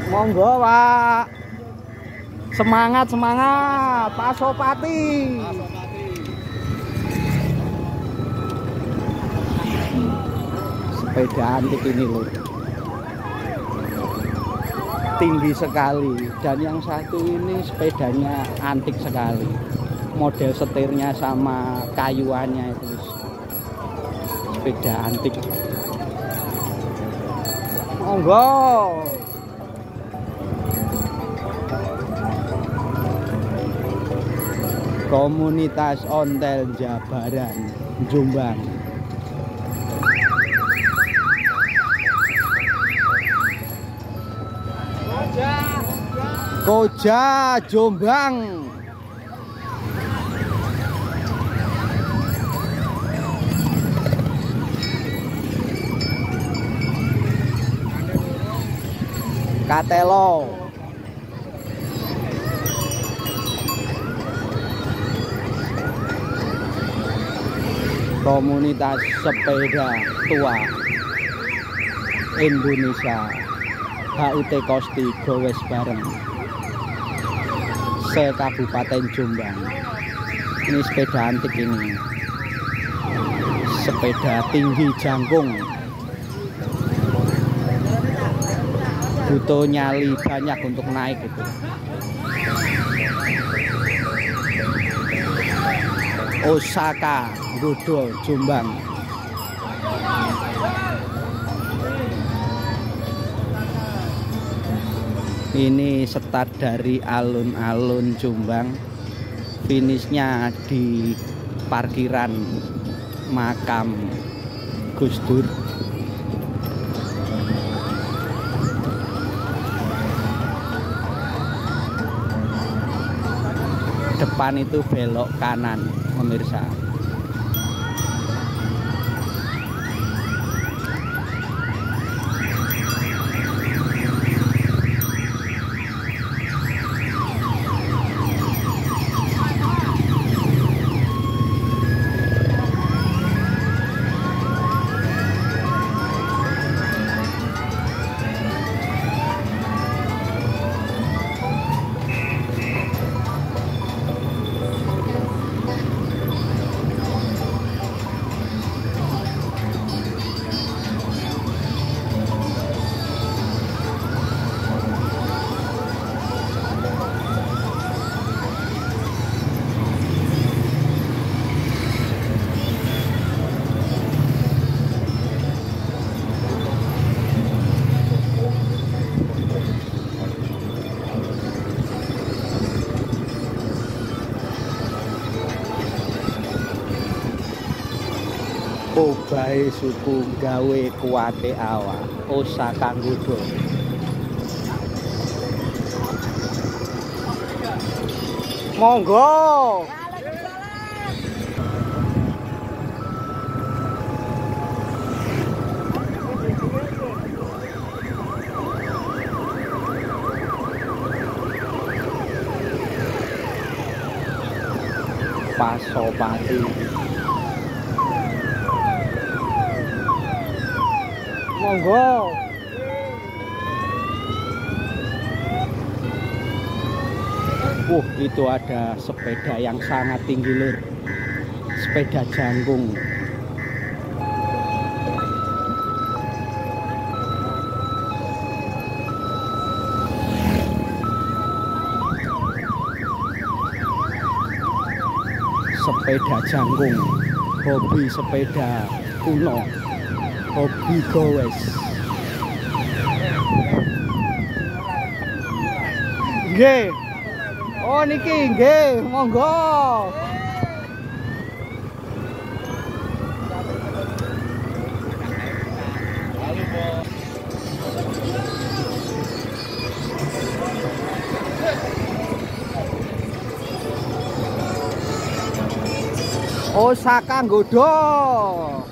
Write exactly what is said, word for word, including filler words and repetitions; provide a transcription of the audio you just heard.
Monggo, Pak. Semangat, semangat, Pak Sopati. Sepeda antik ini loh. Tinggi sekali, dan yang satu ini sepedanya antik sekali. Model setirnya sama kayuannya itu. Sepeda antik. Monggo. Komunitas Ontel Jabaran, Jombang. Koja, Jombang. Katelo. Komunitas sepeda tua Indonesia, H U T Kosti Gowes bareng se-Kabupaten Jombang. Ini sepeda antik ini, sepeda tinggi jangkung, butuh nyali banyak untuk naik itu. Osaka, Godol, Jombang. Ini start dari alun-alun Jombang, finishnya di parkiran makam Gus Dur. Depan itu belok kanan, pemirsa. Obahe suku gawe kuwate awak, Osaka Godol. Monggo. Pak Sopati. Monggo. Uh, itu ada sepeda yang sangat tinggi lur. Sepeda jangkung. Sepeda jangkung, hobi sepeda kuno, hobi gowes. Nggih. Oh niki nggih, monggo. Osaka Godol.